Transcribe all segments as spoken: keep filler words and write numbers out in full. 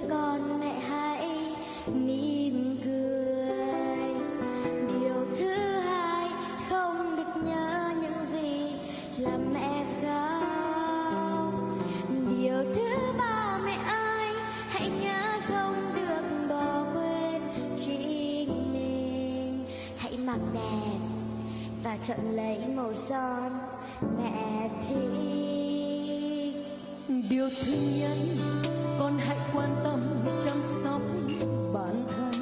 con mẹ hãy mỉm cười. Điều thứ hai, không được nhớ những gì làm mẹ khóc. Điều thứ ba, mẹ ơi hãy nhớ không được bỏ quên chính mình. Hãy mặc đẹp và chọn lấy màu son mẹ thích. Điều thứ nhất, con hãy quan tâm chăm sóc bản thân.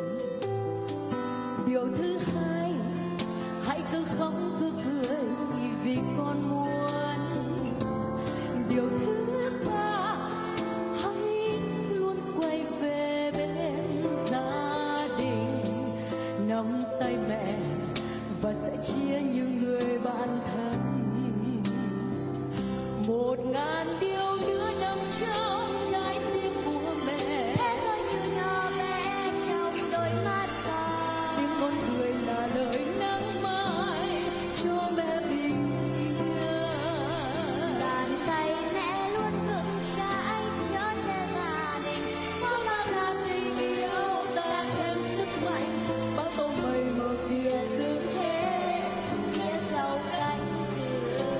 Điều thứ hai, hãy cứ khóc cứ cười vì con muốn. Điều thứ ba, hãy luôn quay về bên gia đình, nắm tay mẹ và sẽ chia những người bạn thân. Một ngàn điều nữa nằm trong trái tim của mẹ. Thế thôi như nhỏ bé trong đôi mắt con. Tiếng con cười là lời nắng mai cho mẹ bình yên. Bàn tay mẹ luôn vững chãi chở che gia đình. Có bao là tình yêu ta thêm sức mạnh, bao tố mây mờ kia giữ thế phía sau cánh cửa.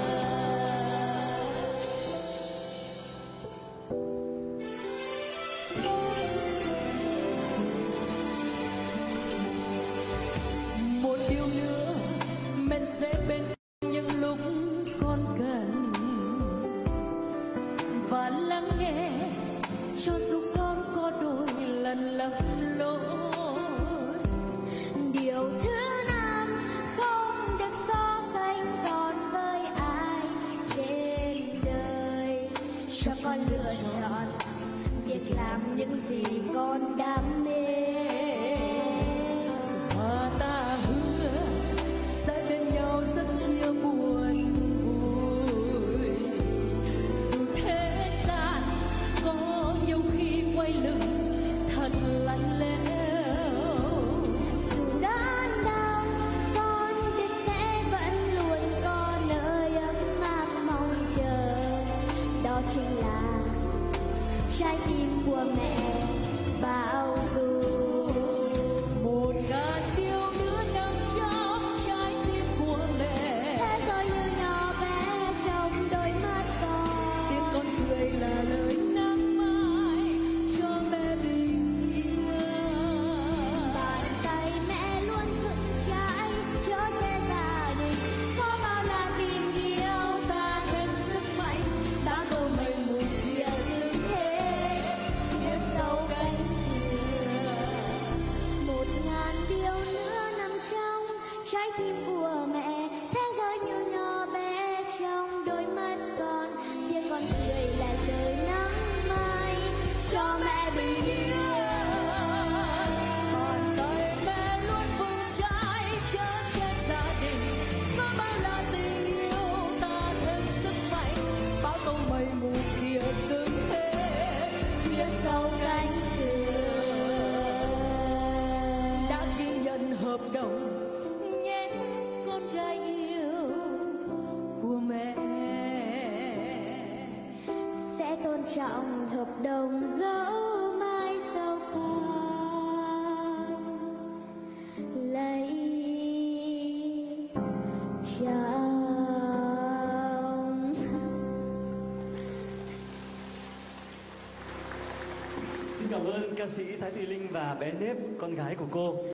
Một điều nữa, mẹ sẽ bên những lúc con cần và lắng nghe cho dù con có đôi lần lầm lỗi. Điều thứ năm, không được so sánh con với ai trên đời. Cho con lựa chọn việc làm những gì con đam mê. Và ta hứa sẽ bên nhau rất chia buồn vui. Dù thế gian có nhiều khi quay lưng thật lạnh lẽo. Dù đớn đau, con biết sẽ vẫn luôn có nơi ấm áp mong chờ. Đó chính là trái tim của mẹ bao dung. Một ngàn điều nữa nằm trong trái tim của mẹ. Thế thôi như nhỏ bé trong đôi mắt con. Tiếng con cười là lời nắng mai cho mẹ bình yên. Bàn tay mẹ luôn vững chãi chở che gia đình. Có bao là tình yêu ta thêm sức mạnh. Bao tô mây mù kia giữ thế phía sau cánh cửa. Một ngàn điều nữa nằm trong trái tim của mẹ. Thế giới như nhỏ bé trong đôi mắt con. Tiếng con cười là lời nắng mai cho mẹ bình yên. Bàn tay mẹ luôn vững chãi chở che gia đình. Có bao là tình yêu ta thêm sức mạnh. Bao tố mây mù kia dừng thế phía sau Cánh cửa đã ghi nhận hợp đồng nhé con gái yêu của mẹ. sẽ tôn trọng hợp đồng dẫu mai sau con lấy chồng. Xin cảm ơn ca sĩ Thái Thùy Linh và bé Nếp, con gái của cô.